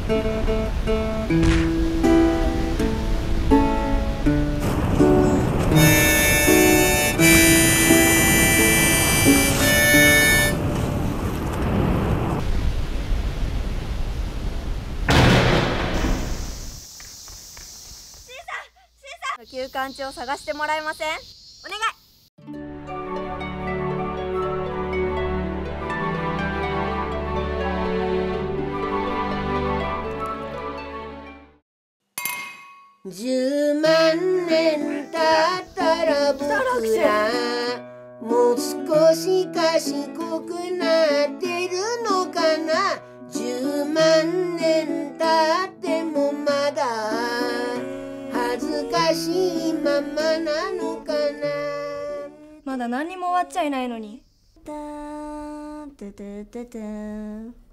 休館長を探してもらえません？お願い。 10万年経ったら僕らもう少し賢くなってるのかな。10万年経ってもまだ恥ずかしいままなのかな。 まだ何にも終わっちゃいないのに。